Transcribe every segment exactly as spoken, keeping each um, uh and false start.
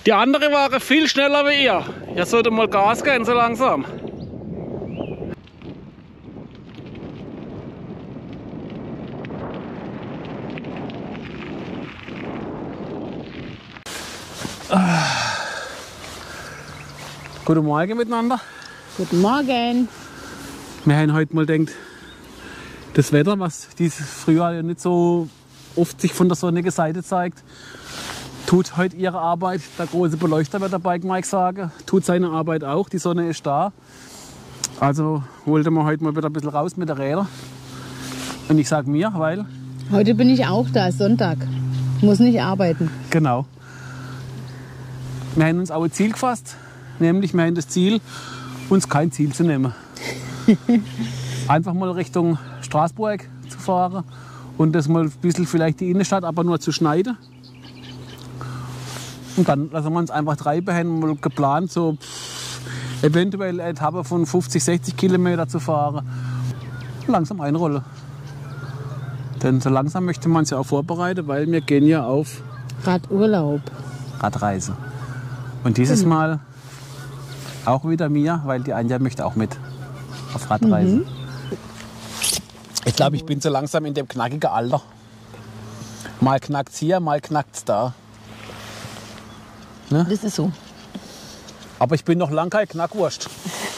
Die andere waren viel schneller wie ihr. Ihr solltet mal Gas geben, so langsam. Ah. Guten Morgen miteinander. Guten Morgen. Wir haben heute mal gedacht, das Wetter, was dieses Frühjahr ja nicht so oft sich von der sonnige Seite zeigt, tut heute ihre Arbeit. Der große Beleuchter wird dabei Mike sagen, tut seine Arbeit auch. Die Sonne ist da. Also wollte man heute mal wieder ein bisschen raus mit den Rädern. Und ich sage mir, weil... Heute bin ich auch da, ist Sonntag. Muss nicht arbeiten. Genau. Wir haben uns auch ein Ziel gefasst. Nämlich, wir haben das Ziel, uns kein Ziel zu nehmen. Einfach mal Richtung Straßburg zu fahren und das mal ein bisschen vielleicht die Innenstadt, aber nur zu schneiden. Und dann lassen wir uns einfach treiben, haben mal geplant, so pff, eventuell eine Etappe von fünfzig, sechzig Kilometer zu fahren. Langsam einrollen. Denn so langsam möchte man es ja auch vorbereiten, weil wir gehen ja auf Radurlaub. Radreise. Und dieses mhm. Mal auch wieder mir, weil die Anja möchte auch mit auf Radreise. Mhm. Ich glaube, ich bin so langsam in dem knackigen Alter. Mal knackt's hier, mal knackt's da. Ne? Das ist so. Aber ich bin noch lang kein Knackwurst.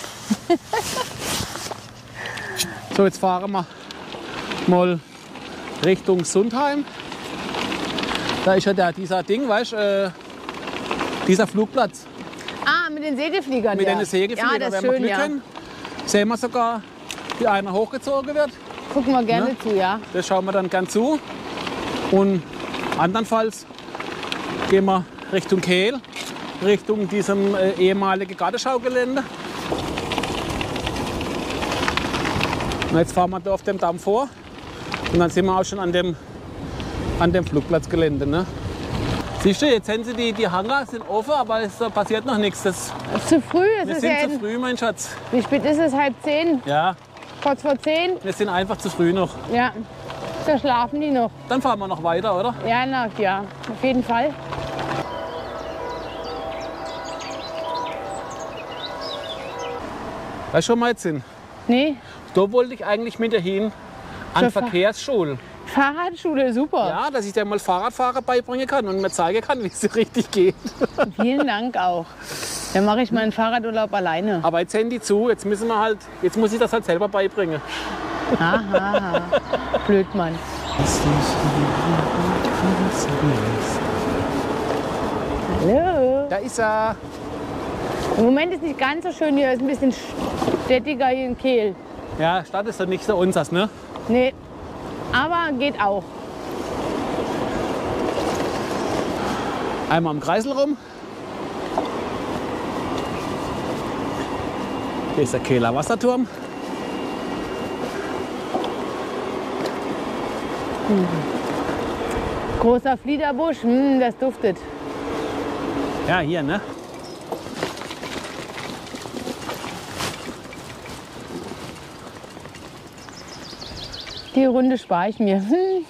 So, jetzt fahren wir mal Richtung Sundheim. Da ist ja der, dieser Ding, weißt du, äh, dieser Flugplatz. Ah, mit den Segelfliegern. Mit ja. den Segelfliegern, ja, das wenn schön, wir Glück ja. haben, sehen wir sogar, wie einer hochgezogen wird. Gucken wir gerne Ne? zu, ja. Das schauen wir dann gern zu. Und andernfalls gehen wir Richtung Kehl, Richtung diesem äh, ehemaligen Gartenschaugelände. Und jetzt fahren wir da auf dem Damm vor und dann sind wir auch schon an dem, an dem Flugplatzgelände. Ne? Siehst du, jetzt sind sie die, die Hangar sind offen, aber es passiert noch nichts. Das, das ist zu früh. Es wir ist sind ja zu früh, mein Schatz. Wie spät ist es? Halb zehn? Ja, Kurz vor zehn? wir sind einfach zu früh noch. Ja. Da schlafen die noch. Dann fahren wir noch weiter, oder? Ja, na, ja, auf jeden Fall. Weißt du, wo wir jetzt sind? Nee, Da wollte ich eigentlich mit dir hin an Zur Fahr- Verkehrsschule. Fahrradschule, super. Ja, dass ich dir mal Fahrradfahren beibringen kann und mir zeigen kann, wie es richtig geht. Vielen Dank auch. Dann mache ich meinen Fahrradurlaub alleine. Aber jetzt Handy zu, jetzt müssen wir halt, jetzt muss ich das halt selber beibringen. Aha, blöd, Mann. Hallo. Da ist er. Im Moment ist nicht ganz so schön hier, ist ein bisschen städtiger hier in Kehl. Ja, Stadt ist doch nicht so unseres, ne? Nee, aber geht auch. Einmal im Kreisel rum. Hier ist der Kehler Wasserturm. Großer Fliederbusch, hm, das duftet. Ja, hier, ne? Die Runde spare ich mir. Hm.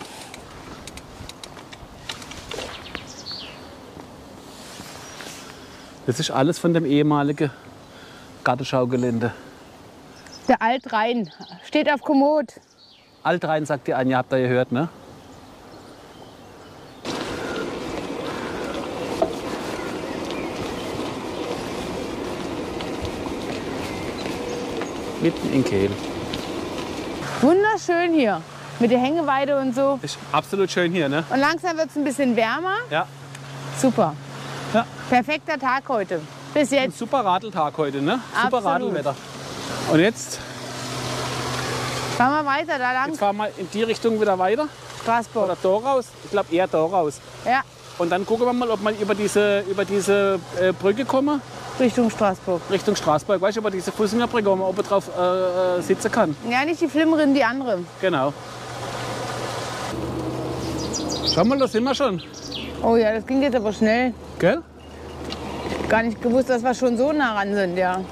Das ist alles von dem ehemaligen Gartenschaugelände. Der Altrhein steht auf Komoot. Altrhein, sagt die Anja, habt ihr gehört, ne? Mitten in Kehl. Wunderschön hier mit der Hängeweide und so. Ist absolut schön hier, ne? Und langsam wird es ein bisschen wärmer. Ja. Super. Ja. Perfekter Tag heute. Bis Ein jetzt. super Radeltag heute, ne? Super Absolut. Radelwetter. Und jetzt, Fahren wir weiter da lang. jetzt fahren wir in die Richtung wieder weiter. Straßburg. Oder da raus. Ich glaube eher da raus. Ja, Und dann gucken wir mal, ob wir über diese, über diese äh, Brücke kommen. Richtung Straßburg. Richtung Straßburg. Weißt du, über diese Fußgängerbrücke, wo man oben drauf äh, äh, sitzen kann. Ja, nicht die Flimmerin, die andere. Genau. Schau mal, da sind wir schon. Oh ja, das ging jetzt aber schnell. Gell? Gar nicht gewusst, dass wir schon so nah ran sind, ja.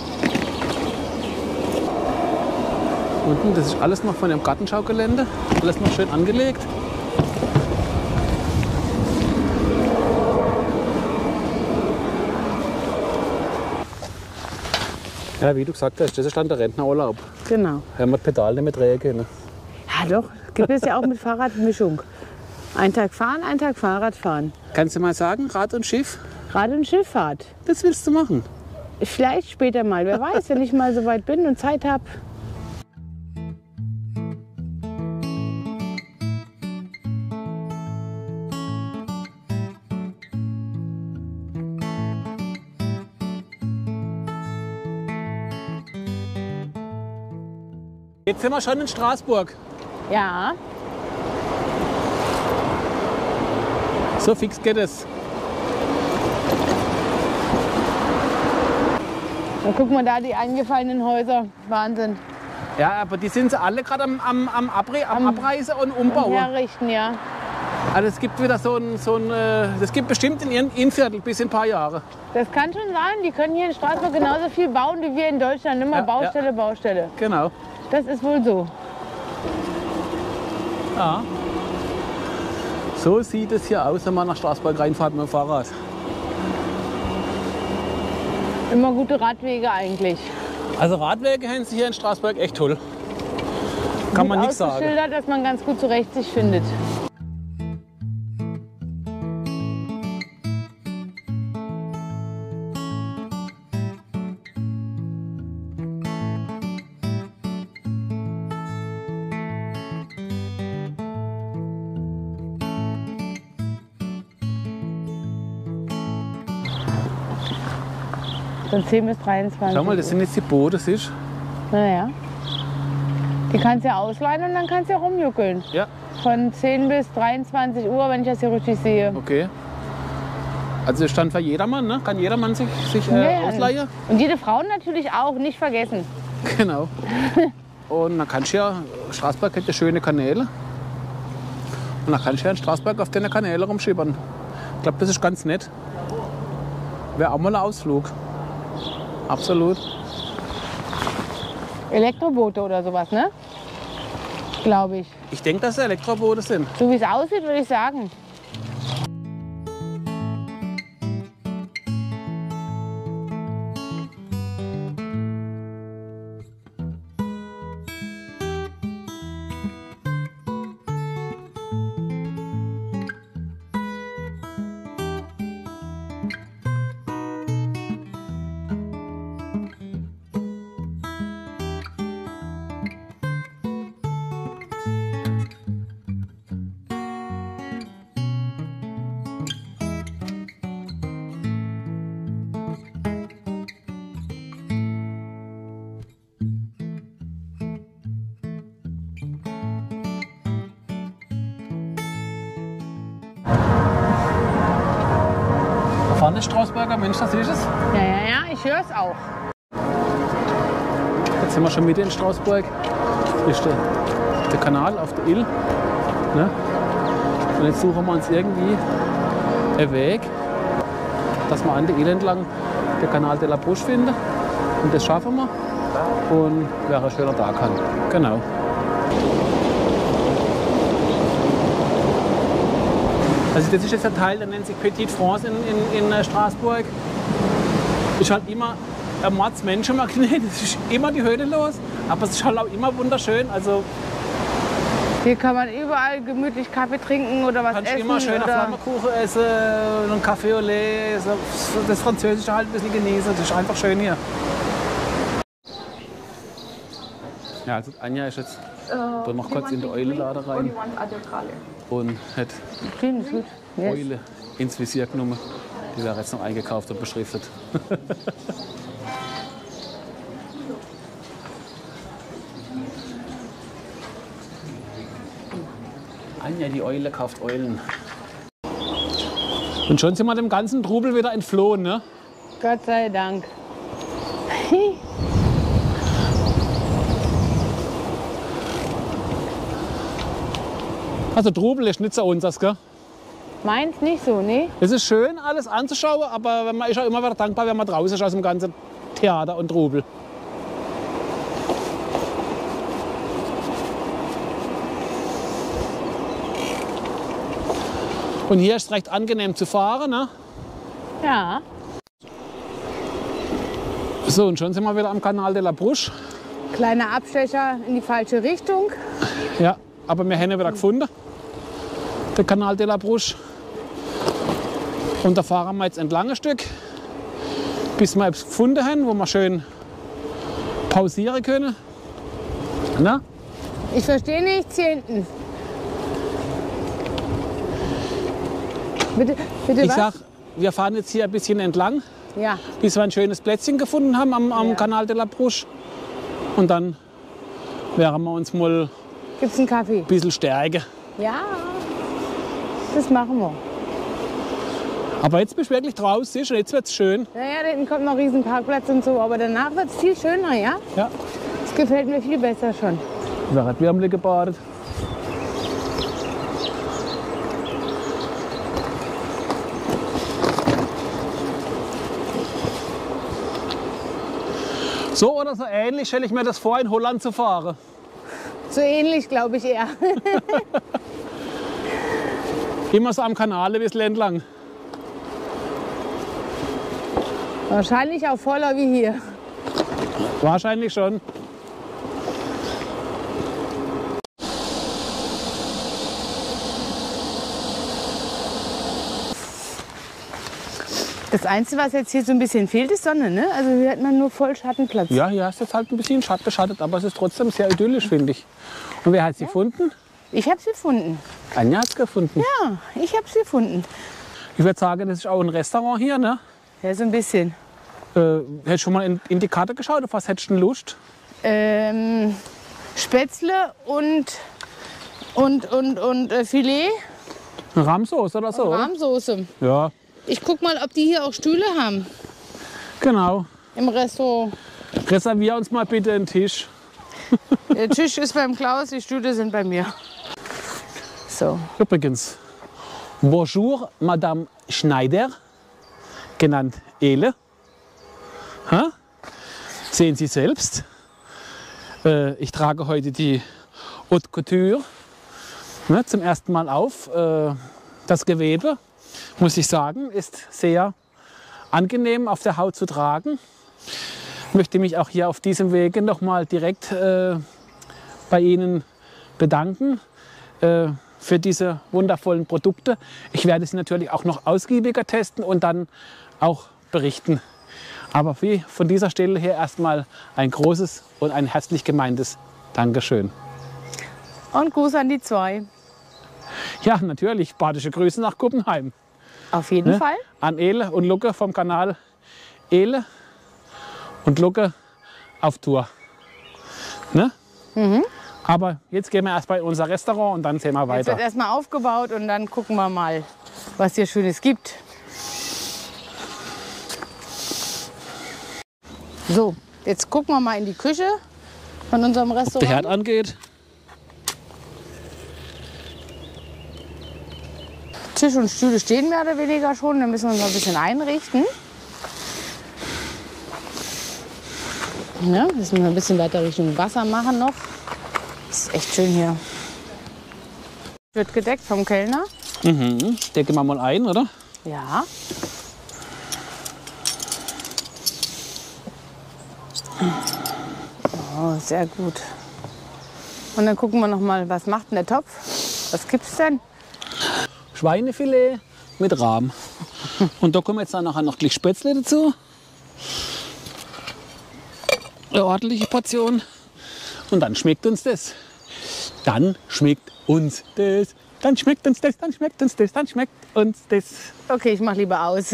Unten, das ist alles noch von dem Gartenschaugelände. Alles noch schön angelegt. Ja, wie du gesagt hast, das ist dann der Rentnerurlaub. Genau. Haben wir die Pedale mit Räge. Ne? Ja doch, gibt es ja auch mit Fahrradmischung. Ein Tag fahren, ein Tag Fahrrad fahren. Kannst du mal sagen, Rad und Schiff? Rad- und Schifffahrt. Das willst du machen? Vielleicht später mal, wer weiß, wenn ich mal so weit bin und Zeit habe. Jetzt sind wir schon in Straßburg. Ja, So fix geht es. dann guck mal da die eingefallenen Häuser. Wahnsinn. Ja, aber die sind sie alle gerade am, am, am, Abre am Abreißen und Umbauen. Herrichten, ja. Also es gibt wieder so ein, so ein äh, das gibt bestimmt in ihrem Innviertel bis in ein paar Jahre. Das kann schon sein. Die können hier in Straßburg genauso viel bauen wie wir in Deutschland. Immer Ja, Baustelle, ja. Baustelle. Genau. Das ist wohl so. Ja. So sieht es hier aus, wenn man nach Straßburg reinfährt mit dem Fahrrad. Immer gute Radwege eigentlich. Also Radwege haben sie hier in Straßburg echt toll. Kann man nichts sagen. Ausgeschildert, dass man ganz gut zurecht sich findet. Von zehn bis dreiundzwanzig. Schau mal, das sind jetzt die Boote, siehst Naja. Die kannst du ja ausleihen und dann kannst du ja rumjuckeln. du? Ja, Von zehn bis dreiundzwanzig Uhr, wenn ich das hier richtig sehe. okay. Also es stand für jedermann, ne? Kann jedermann sich, sich äh, Ja, ausleihen. Und jede Frau natürlich auch, nicht vergessen. Genau. Und dann kannst du ja, Straßburg hat ja schöne Kanäle. Und dann kannst du ja in Straßburg auf den Kanälen rumschippern. Ich glaube, das ist ganz nett. Wäre auch mal ein Ausflug. Absolut. Elektroboote oder sowas, ne? Glaube ich. Ich denke, dass es Elektroboote sind. So wie es aussieht, würde ich sagen. Da vorne ist Straßburger, Mensch, das ist es. Ja, ja, ja, ich höre es auch. Jetzt sind wir schon mitten in Straßburg. Das ist der, der Kanal auf der Ill. Ne? Und jetzt suchen wir uns irgendwie einen Weg, dass wir an der Ill entlang den Kanal de la Bruche finden. Und das schaffen wir. Und wäre ein schöner Tag kann. Genau. Also das ist jetzt der Teil, der nennt sich Petite France in, in, in Straßburg. Ist halt immer ein Mordsmenschenmagnet, es ist immer die Höhle los, aber es ist halt auch immer wunderschön. Also Hier kann man überall gemütlich Kaffee trinken oder was kannst essen. immer schöner oder Flammkuchen essen und ein Café au lait, so das Französische halt ein bisschen genießen, das ist einfach schön hier. Ja, also Anja ist jetzt da noch kurz in die Eulenlade rein und hat Green ist gut. Yes. Eule ins Visier genommen. Die wäre jetzt noch eingekauft und beschriftet. Anja, die Eule kauft Eulen. Und schon sind wir dem ganzen Trubel wieder entflohen, ne? Gott sei Dank. Also Trubel ist nicht so unseres, gell? Meins nicht so, ne? Es ist schön, alles anzuschauen, aber man ist auch immer wieder dankbar, wenn man draußen ist aus dem ganzen Theater und Trubel. Und hier ist es recht angenehm zu fahren, ne? Ja. So, und schon sind wir wieder am Canal de la Bruche. Kleiner Abstecher in die falsche Richtung. Ja, aber wir haben ihn wieder gefunden, den Canal de la Bruche. Und da fahren wir jetzt entlang ein Stück, bis wir es gefunden haben, wo wir schön pausieren können. Na? Ich verstehe nichts hier hinten. Bitte, bitte Ich was? sag, wir fahren jetzt hier ein bisschen entlang, Ja. bis wir ein schönes Plätzchen gefunden haben am, am Ja. Canal de la Bruche. Und dann werden wir uns mal ein Gibt's einen Kaffee? bisschen stärken. Ja. Das machen wir. Aber jetzt bist du wirklich draußen, siehst du, jetzt wird es schön. Naja, da hinten kommt noch ein riesen Parkplatz und so, aber danach wird es viel schöner, ja? Ja. Das gefällt mir viel besser schon. Wer hat Würmle gebadet? So oder so ähnlich stelle ich mir das vor, in Holland zu fahren. So ähnlich, glaube ich eher. Immer so am Kanal ein bisschen entlang. Wahrscheinlich auch voller wie hier. Wahrscheinlich schon. Das Einzige, was jetzt hier so ein bisschen fehlt, ist Sonne, ne? Also hier hat man nur voll Schattenplatz. Ja, hier ist jetzt halt ein bisschen schattenbeschattet, aber es ist trotzdem sehr idyllisch, finde ich. Und wer hat sie gefunden? Ich habe sie gefunden. Anja hat es gefunden. Ja, ich habe sie gefunden. Ich würde sagen, das ist auch ein Restaurant hier, ne? Ja, so ein bisschen. Äh, hättest du schon mal in, in die Karte geschaut? Auf was hättest du denn Lust? Ähm, Spätzle und, und, und, und äh, Filet, Rahmsoße oder so? oder? Rahmsoße. Ja, Ich guck mal, ob die hier auch Stühle haben genau. im Restaurant. Reservier uns mal bitte einen Tisch. Der Tisch ist beim Klaus, die Stühle sind bei mir. So. Übrigens, Bonjour, Madame Schneider, genannt Ele. Ha? Sehen Sie selbst. Äh, ich trage heute die Haute Couture, ne, zum ersten Mal auf. Äh, das Gewebe, muss ich sagen, ist sehr angenehm auf der Haut zu tragen. Ich möchte mich auch hier auf diesem Wege noch mal direkt äh, bei Ihnen bedanken äh, für diese wundervollen Produkte. Ich werde sie natürlich auch noch ausgiebiger testen und dann auch berichten. Aber wie von dieser Stelle her erstmal ein großes und ein herzlich gemeintes Dankeschön. Und Gruß an die zwei. Ja, natürlich, badische Grüße nach Kuppenheim. Auf jeden Ne? Fall. An Ele und Lucke vom Kanal Ele und Lucke auf Tour. Ne? Mhm. Aber jetzt gehen wir erst bei unser Restaurant und dann sehen wir Jetzt weiter. wird erstmal aufgebaut und dann gucken wir mal, was hier Schönes gibt. So, jetzt gucken wir mal in die Küche von unserem Der Herd Restaurant. angeht. Tisch und Stühle stehen mehr oder weniger schon. Dann müssen wir uns noch ein bisschen einrichten. Ja, müssen wir ein bisschen weiter Richtung Wasser machen noch. Das ist echt schön hier. Wird gedeckt vom Kellner. Mhm. Decken wir mal ein, oder? Ja. Oh, sehr gut. Und dann gucken wir noch mal, was macht denn der Topf? Was gibt's denn? Schweinefilet mit Rahm. Und da kommen jetzt dann nachher noch gleich Spätzle dazu. Eine ordentliche Portion. Und dann schmeckt uns das. Dann schmeckt uns das. Dann schmeckt uns das, dann schmeckt uns das, dann schmeckt uns das. Okay, ich mach lieber aus.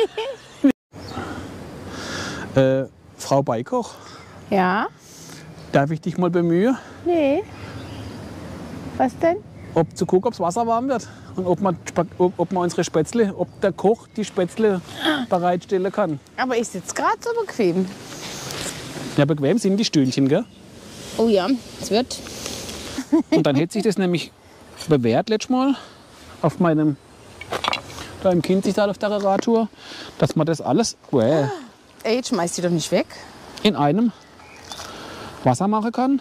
Äh, Frau Beikoch, Ja? darf ich dich mal bemühen, Nee. Was denn? ob zu gucken, ob das Wasser warm wird und ob man, ob, ob man unsere Spätzle, ob der Koch die Spätzle bereitstellen kann. Aber ich sitze gerade so bequem. Ja, bequem sind die Stühlchen, gell? Oh ja, es wird. Und dann hätte sich das nämlich bewährt letztes Mal auf meinem, da im Kinzigtal auf der Radtour, dass man das alles well, Ey, jetzt schmeiß die doch nicht weg. in einem Wasser machen kann.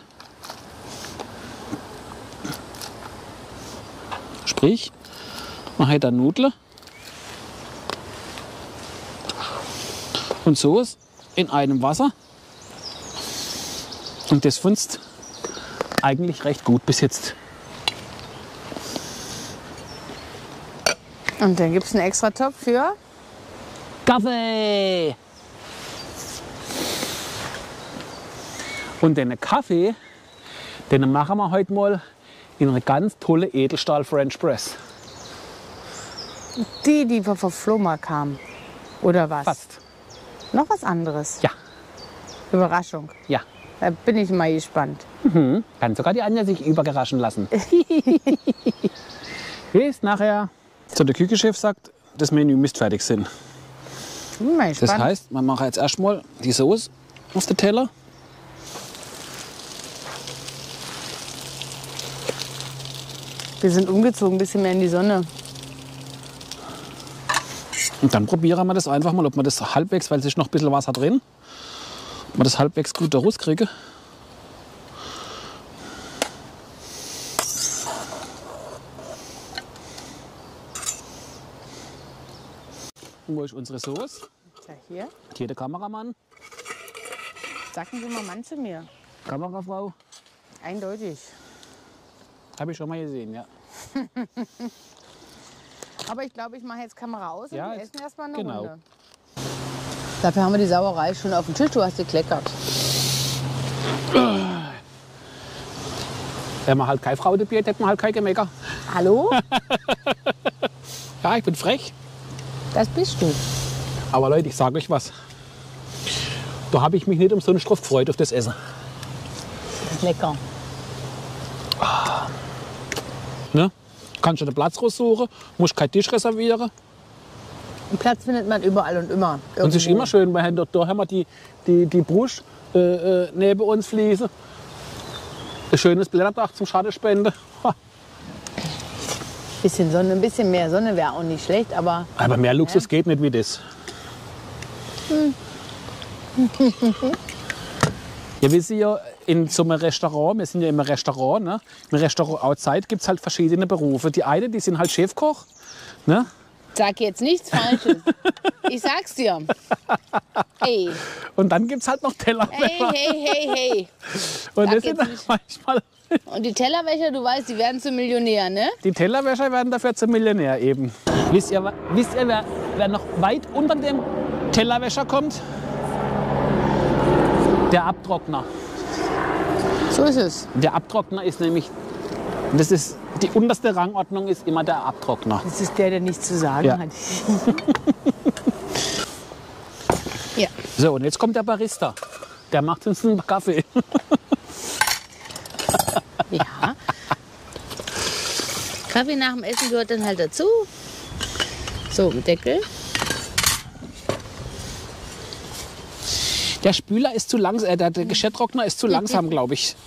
Sprich, man hat dann Nudeln und Soße in einem Wasser. Und das funzt eigentlich recht gut bis jetzt. Und dann gibt es einen extra Topf für Kaffee. Und den Kaffee, den machen wir heute mal in eine ganz tolle Edelstahl French Press. die, die von Floma kam. Oder was? Fast. Noch was anderes? Ja. Überraschung. Ja. Da bin ich mal gespannt. Mhm. Kann sogar die Anja sich überraschen lassen. Bis nachher. So, der Küchenchef sagt, das Menü müsste fertig sein. Bin mal Das gespannt. heißt, man macht jetzt erstmal die Soße auf den Teller. Wir sind umgezogen, ein bisschen mehr in die Sonne. Und dann probieren wir das einfach mal, ob man das halbwegs, weil es ist noch ein bisschen Wasser drin, ob man das halbwegs gut da rauskriege. Und wo ist unsere Soße? Ja, hier. Hier der Kameramann, Sagen Sie mal Mann zu mir. Kamerafrau. Eindeutig. Habe ich schon mal gesehen, ja. Aber ich glaube, ich mache jetzt Kamera aus und Ja, wir essen erstmal eine genau. Runde. Dafür haben wir die Sauerei schon auf dem Tisch. Du hast gekleckert. Wenn man halt keine Frau dabei hat, hätte man halt kein Gemecker. Hallo? Ja, ich bin frech. Das bist du. Aber Leute, ich sage euch was. Da habe ich mich nicht umsonst drauf gefreut, auf das Essen. Das ist lecker. Ne? Kannst du den Platz raussuchen, musst keinen Tisch reservieren. Einen Platz findet man überall und immer. Und es ist Irgendwo. immer schön, weil dort da haben wir die, die, die Brust äh, äh, neben uns fließen. Ein schönes Blätterdach zum Schadespenden. Bisschen Sonne, ein bisschen mehr Sonne wäre auch nicht schlecht, aber Aber mehr Luxus ja. geht nicht wie das. Hm. Ja, wir sind ja in so einem Restaurant, wir sind ja im Restaurant, ne? Im Restaurant Outside gibt es halt verschiedene Berufe. Die einen, die sind halt Chefkoch, ne? sag jetzt nichts Falsches. Ich sag's dir. Hey, Und dann gibt es halt noch Teller. hey, hey, hey, hey. Und sag das sind jetzt dann nicht. manchmal, Und die Tellerwäscher, du weißt, die werden zum Millionär, ne? die Tellerwäscher werden dafür zum Millionär eben. Wisst ihr, wisst ihr wer, wer noch weit unter dem Tellerwäscher kommt? Der Abtrockner. So ist es. Der Abtrockner ist nämlich, das ist, die unterste Rangordnung ist immer der Abtrockner. Das ist der, der nichts zu sagen Ja. hat. Ja. So, und jetzt kommt der Barista. Der macht uns einen Kaffee. Ja. Kaffee nach dem Essen gehört dann halt dazu. So, Deckel. Der Spüler ist zu langsam, äh, der, der Geschirrtrockner ist zu langsam, glaube ich.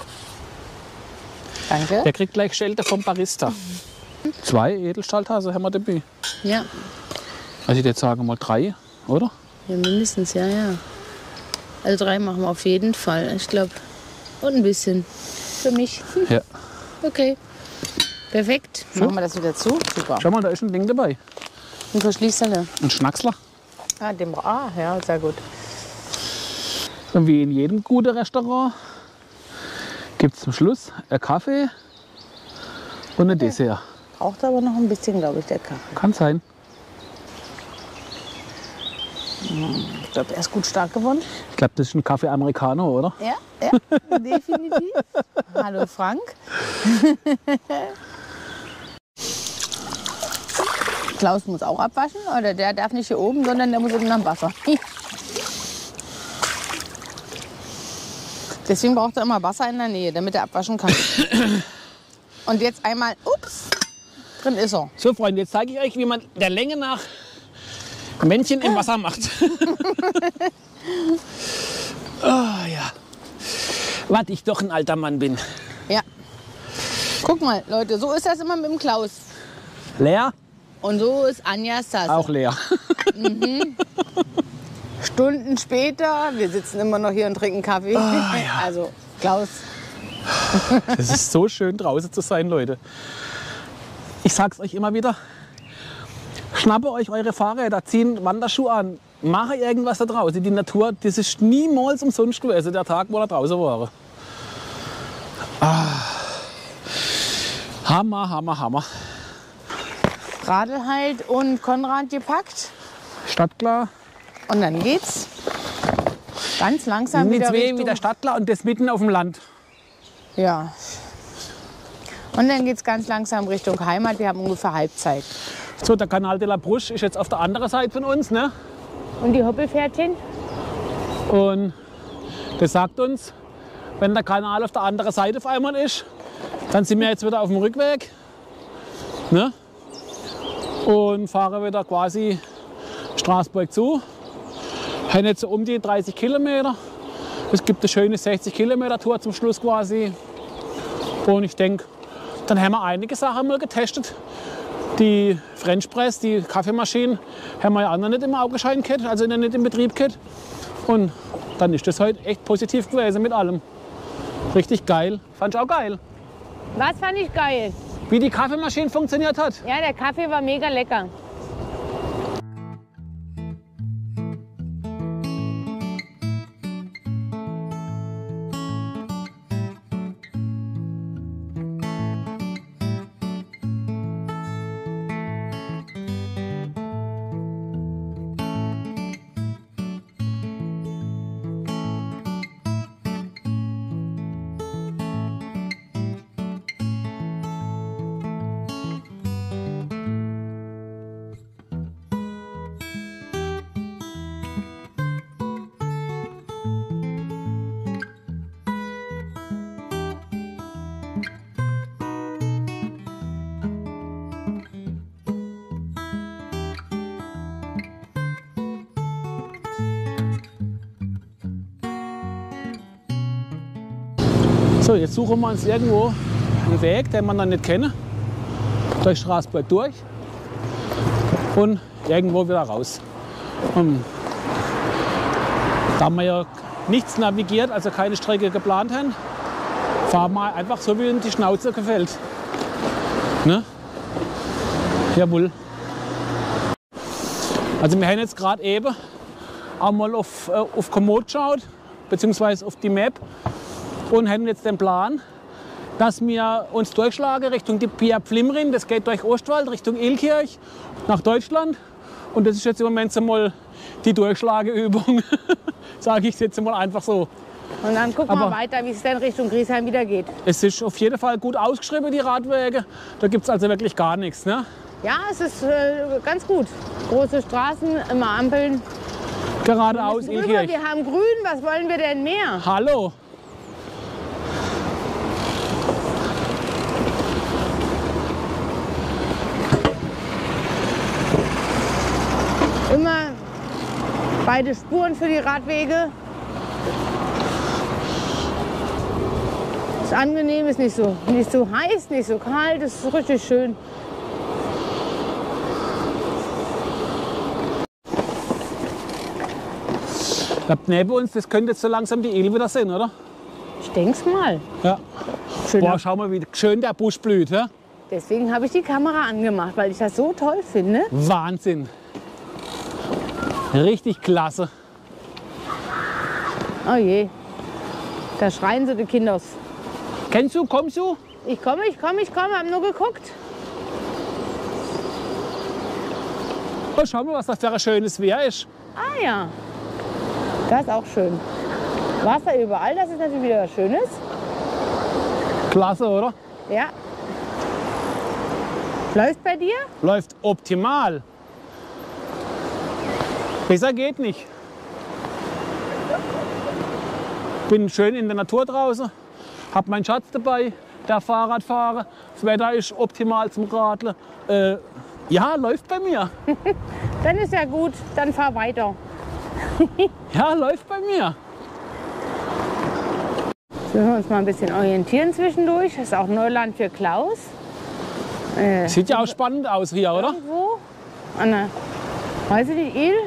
Danke. Der kriegt gleich Schelte vom Barista. Zwei Edelstahltassen haben wir dabei. Ja. Also ich jetzt sagen mal drei, oder? Ja, mindestens, ja, ja. Also drei machen wir auf jeden Fall. Ich glaube, und ein bisschen. Für mich. Hm, Ja. okay. Perfekt. Machen wir das wieder zu. Super. Schau mal, da ist ein Ding dabei. Ein Verschließerle. Ein Schnacksler. Ah, den, ah, ja, sehr gut. Und wie in jedem guten Restaurant gibt es zum Schluss einen Kaffee und ein Dessert. Braucht aber noch ein bisschen, glaube ich, der Kaffee. Kann sein. Ich glaube, er ist gut stark geworden. Ich glaube, das ist ein Kaffee Americano, oder? Ja, ja, definitiv. Hallo Frank. Klaus muss auch abwaschen, oder der darf nicht hier oben, sondern der muss unten am Wasser. Deswegen braucht er immer Wasser in der Nähe, damit er abwaschen kann. Und jetzt einmal, ups, drin ist er. So, Freunde, jetzt zeige ich euch, wie man der Länge nach Männchen im Wasser macht. Oh ja. Was ich doch ein alter Mann bin. Ja. Guck mal, Leute, so ist das immer mit dem Klaus. Leer? Und so ist Anjas Tasse. Auch leer. Stunden später, wir sitzen immer noch hier und trinken Kaffee. ja. Also, Klaus, Es ist so schön, draußen zu sein, Leute. Ich sag's euch immer wieder. Schnappe euch eure Fahrräder, ziehen Wanderschuhe an, mache irgendwas da draußen. Die Natur, das ist niemals umsonst gewesen, der Tag, wo wir draußen waren. Ah. Hammer, Hammer, Hammer. Radl halt und Konrad gepackt. Stadtklar. Und dann geht's ganz langsam Mit wieder zwei Richtung... wieder Stadtklar und das mitten auf dem Land. Ja. Und dann geht's ganz langsam Richtung Heimat. Wir haben ungefähr Halbzeit. So, der Canal de la Bruche ist jetzt auf der anderen Seite von uns, ne? Und die Hoppelpferdchen? Und das sagt uns, wenn der Kanal auf der anderen Seite auf einmal ist, dann sind wir jetzt wieder auf dem Rückweg, ne? Und fahren wieder quasi Straßburg zu. Haben jetzt so um die dreißig Kilometer. Es gibt eine schöne sechzig Kilometer Tour zum Schluss quasi. Und ich denke, dann haben wir einige Sachen mal getestet. Die French Press, die Kaffeemaschinen, haben wir ja auch noch nicht im Augenschein gehabt, also noch nicht im Betrieb gehabt. Und dann ist das heute echt positiv gewesen mit allem. Richtig geil. Fand ich auch geil. Was fand ich geil? Wie die Kaffeemaschine funktioniert hat. Ja, der Kaffee war mega lecker. So, jetzt suchen wir uns irgendwo einen Weg, den wir noch nicht kennen, durch Straßburg durch und irgendwo wieder raus. Und da wir ja nichts navigiert, also keine Strecke geplant haben, fahren wir einfach so, wie uns die Schnauze gefällt. Ne? Jawohl. Also wir haben jetzt gerade eben einmal auf, äh, auf Komoot geschaut, beziehungsweise auf die Map. Und haben jetzt den Plan, dass wir uns durchschlagen Richtung die Pia Pflimrin. Das geht durch Ostwald, Richtung Illkirch, nach Deutschland. Und das ist jetzt im Moment so mal die Durchschlageübung, sage ich jetzt mal einfach so. Und dann gucken wir weiter, wie es dann Richtung Griesheim wieder geht. Es ist auf jeden Fall gut ausgeschrieben, die Radwege. Da gibt es also wirklich gar nichts. Ne? Ja, es ist äh, ganz gut. Große Straßen, immer Ampeln. Geradeaus Wir Illkirch. wir haben grün, was wollen wir denn mehr? Hallo. Immer beide Spuren für die Radwege. Ist angenehm, ist nicht so, nicht so heiß, nicht so kalt, ist richtig schön. Ich glaube, neben uns, das könnte jetzt so langsam die Ilh wieder sein, oder? Ich denke mal. Ja. Schöner. Boah, schau mal, wie schön der Busch blüht. Ja? Deswegen habe ich die Kamera angemacht, weil ich das so toll finde. Wahnsinn. Richtig klasse. Oh je, da schreien so die Kinder. Kennst du, kommst du? Ich komme, ich komme, ich komme, hab nur geguckt. Oh, schau mal, was das für ein schönes Wehr ist. Ah ja, das ist auch schön. Wasser überall, das ist natürlich wieder was Schönes. Klasse, oder? Ja. Läuft bei dir? Läuft optimal. Besser geht nicht. Bin schön in der Natur draußen, hab meinen Schatz dabei, der Fahrradfahrer. Das Wetter ist optimal zum Radeln. Äh, ja, läuft bei mir. Dann ist ja gut, dann fahr weiter. Ja, läuft bei mir. Jetzt müssen wir uns mal ein bisschen orientieren zwischendurch. Das ist auch Neuland für Klaus. Äh, Sieht ja auch spannend aus hier, oder? Irgendwo an der, weiß ich nicht, Ilh.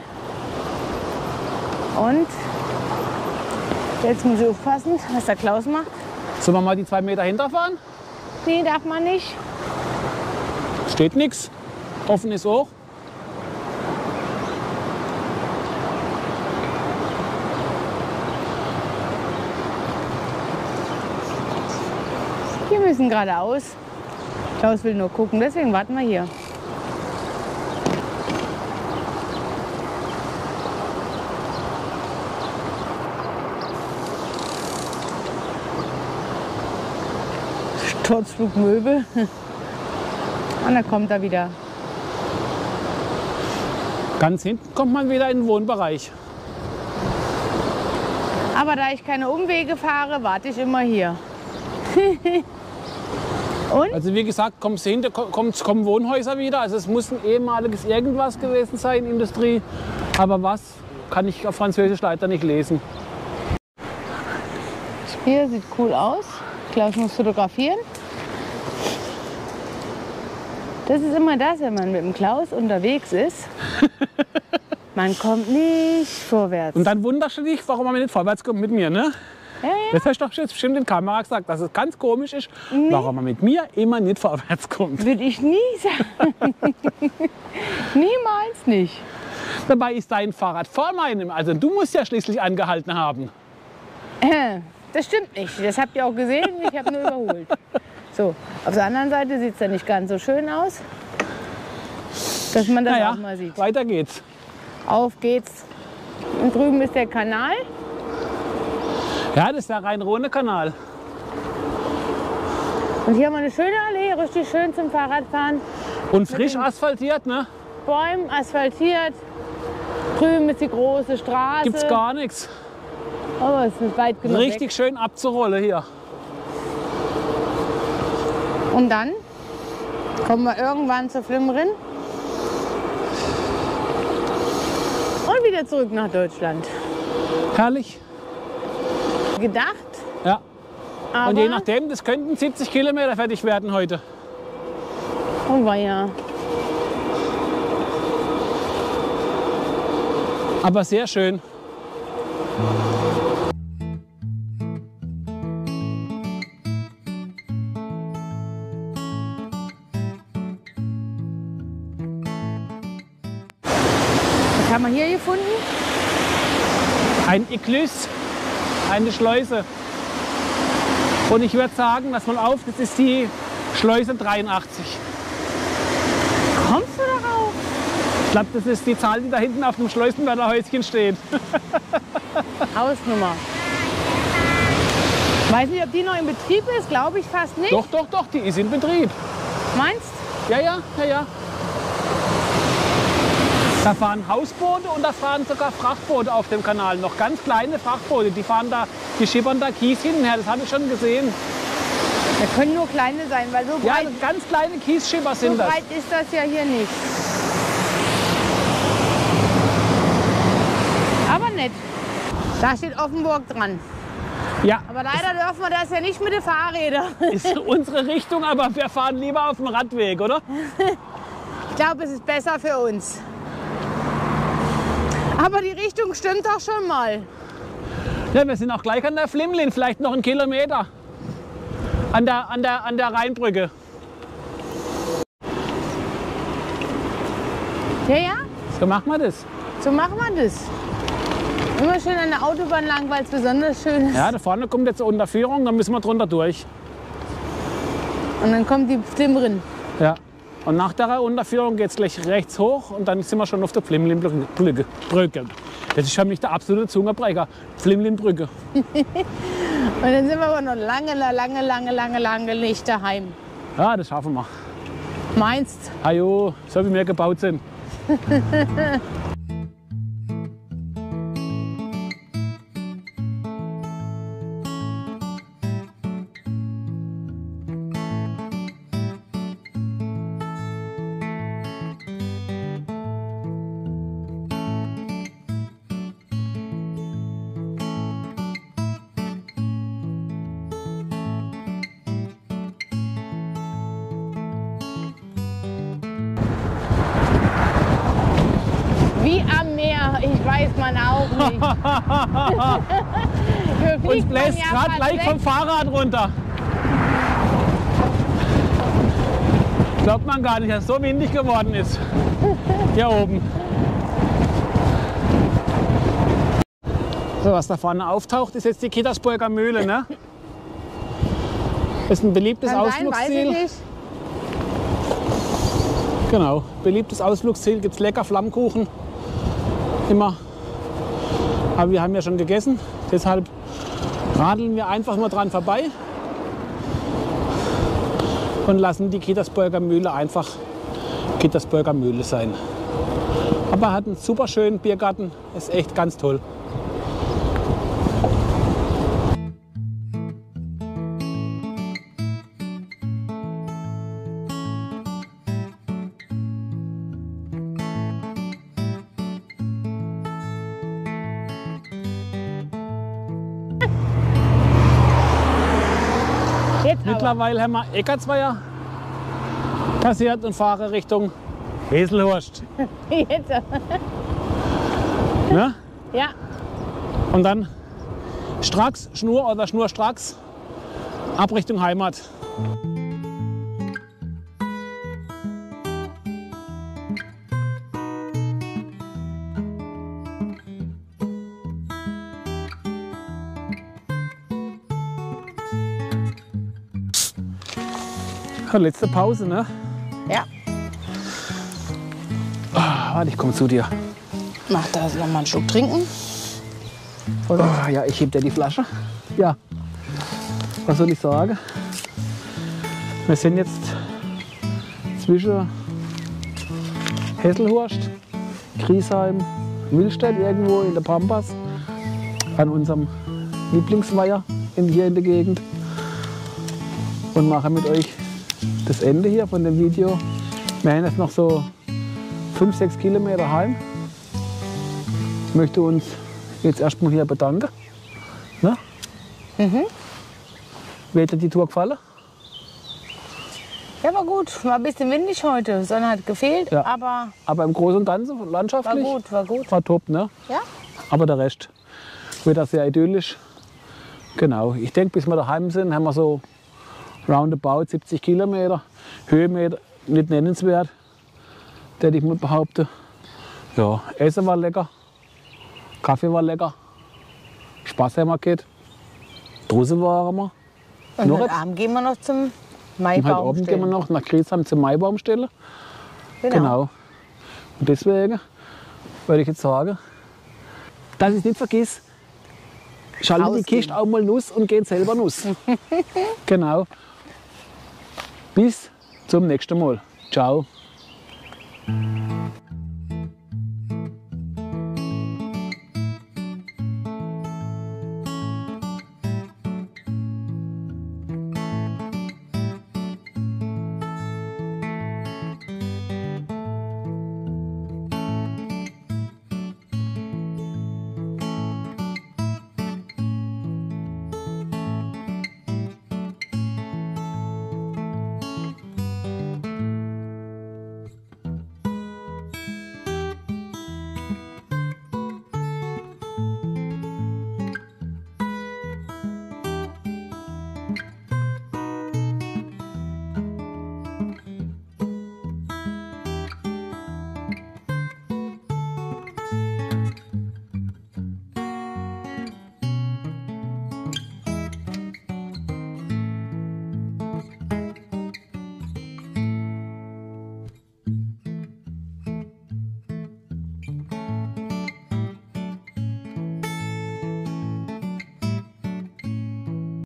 Und jetzt muss ich aufpassen, was der Klaus macht. Sollen wir mal die zwei Meter hinterfahren? Nee, darf man nicht. Steht nichts. Offen ist auch. müssen geradeaus. Klaus will nur gucken, deswegen warten wir hier. Sturzflugmöbel. Und dann kommt er wieder. Ganz hinten kommt man wieder in den Wohnbereich. Aber da ich keine Umwege fahre, warte ich immer hier. Und? Also wie gesagt, kommst du hinter, kommen, kommen Wohnhäuser wieder. Also es muss ein ehemaliges irgendwas gewesen sein, Industrie. Aber was, kann ich auf Französisch leider nicht lesen. Hier sieht cool aus. Klaus muss fotografieren. Das ist immer das, wenn man mit dem Klaus unterwegs ist. Man kommt nicht vorwärts. Und dann wunderst du dich, warum man nicht vorwärts kommt mit mir, ne? Ja, ja. Das hast du doch jetzt bestimmt in der Kamera gesagt, dass es ganz komisch ist, Nee. warum man mit mir immer nicht vorwärts kommt. Würde ich nie sagen. Niemals nicht. Dabei ist dein Fahrrad vor meinem. Also du musst ja schließlich angehalten haben. Äh, Das stimmt nicht. Das habt ihr auch gesehen. Ich habe nur überholt. So, auf der anderen Seite sieht es ja nicht ganz so schön aus, dass man das Naja, auch mal sieht. weiter geht's. Auf geht's. Und drüben ist der Kanal. Ja, das ist der Rhein-Rhone-Kanal. Und hier haben wir eine schöne Allee, richtig schön zum Fahrradfahren. Und frisch asphaltiert, ne? Bäumen asphaltiert. Drüben ist die große Straße. Gibt's gar nichts. Aber es ist weit genug Richtig weg. schön abzurollen hier. Und dann kommen wir irgendwann zur Flimmerin. Und wieder zurück nach Deutschland. Herrlich. Gedacht, Ja. aber... Und je nachdem, das könnten siebzig Kilometer fertig werden heute. Oh weia. Aber sehr schön. Was haben wir hier gefunden? Ein Iglus, eine Schleuse. Und ich würde sagen, lass mal auf, das ist die Schleuse dreiundachtzig. Kommst du darauf? Ich glaube, das ist die Zahl, die da hinten auf dem Schleusenwärterhäuschen steht. Hausnummer. Weiß nicht, ob die noch in Betrieb ist, glaube ich fast nicht. Doch, doch, doch, die ist in Betrieb. Meinst? Ja, ja, ja, ja. Da fahren Hausboote und da fahren sogar Frachtboote auf dem Kanal. Noch ganz kleine Frachtboote, die fahren da, die schippern da Kies hinterher, das habe ich schon gesehen. Da können nur kleine sein, weil so Ja, breit, ganz kleine Kiesschipper so sind das. breit ist das ja hier nicht. Aber nett. Da steht Offenburg dran. Ja, Aber leider dürfen wir das ja nicht mit den Fahrrädern. ist unsere Richtung, aber wir fahren lieber auf dem Radweg, oder? Ich glaube, es ist besser für uns. Aber die Richtung stimmt doch schon mal. Ja, wir sind auch gleich an der Flimlin, vielleicht noch einen Kilometer. An der, an der, an der Rheinbrücke. Ja, ja, So machen wir das. so machen wir das. Immer schön an der Autobahn lang, weil es besonders schön ist. Ja, da vorne kommt jetzt eine Unterführung, da müssen wir drunter durch. Und dann kommt die Flimmerin. Ja. Und nach der Unterführung geht es gleich rechts hoch und dann sind wir schon auf der Flimlinbrücke. Das ist für mich der absolute Zungenbrecher. Flimlinbrücke. Und dann sind wir aber noch lange, lange, lange, lange, lange nicht daheim. Ja, das schaffen wir. Meinst? Ajo, so wie wir gebaut sind. Wie am Meer, ich weiß man auch nicht. Hier fliegt Uns man bläst ja gerade fast gleich weg. vom Fahrrad runter. Glaubt man gar nicht, dass es so windig geworden ist. Hier oben. So, was da vorne auftaucht, ist jetzt die Kittersburger Mühle, ne? Das ist ein beliebtes Kann sein, Ausflugsziel. weiß ich nicht. Genau, beliebtes Ausflugsziel, gibt es lecker Flammkuchen. Immer. Aber wir haben ja schon gegessen, deshalb radeln wir einfach nur dran vorbei und lassen die Kittersburger Mühle einfach Kittersburger Mühle sein. Aber hat einen super schönen Biergarten, ist echt ganz toll. Jetzt aber. Mittlerweile haben wir Eckartsweier passiert und fahren Richtung Heselhorst. Jetzt aber. Ne? Ja, Und dann stracks, Schnur oder schnurstracks ab Richtung Heimat. Ja, letzte Pause, ne? ja. Ah, warte, ich komme zu dir. Mach da noch mal einen Schluck trinken. Ah, ja, ich heb dir die Flasche. Ja, was soll ich sagen? Wir sind jetzt zwischen Hesselhorst, Griesheim, Willstedt irgendwo in der Pampas an unserem Lieblingsweiher in, hier in der Gegend und mache mit euch das Ende hier von dem Video. Wir haben jetzt noch so fünf, sechs Kilometer heim. Ich möchte uns jetzt erstmal hier bedanken. Ne? Mhm. Wie hat dir die Tour gefallen? Ja, war gut. War ein bisschen windig heute. Sonne hat gefehlt, Ja. aber Aber im Großen und Ganzen war landschaftlich gut, war gut. war top, ne? Ja? Aber der Rest wird das sehr idyllisch. Genau. Ich denke, bis wir daheim sind, haben wir so roundabout siebzig Kilometer. Höhenmeter nicht nennenswert, würde ich mal behaupten. Ja, Essen war lecker, Kaffee war lecker, Spaß haben wir gehabt, draußen waren wir. Und Noch heute jetzt? Abend gehen wir noch zum Und heute Maibaum Abend gehen wir noch nach Griesheim zur Maibaumstelle. Genau. Genau. Und deswegen würde ich jetzt sagen, dass ich es nicht vergiss, schalte die Rausgehen. Kiste auch mal Nuss und gehen selber Nuss. Genau. Bis zum nächsten Mal. Ciao.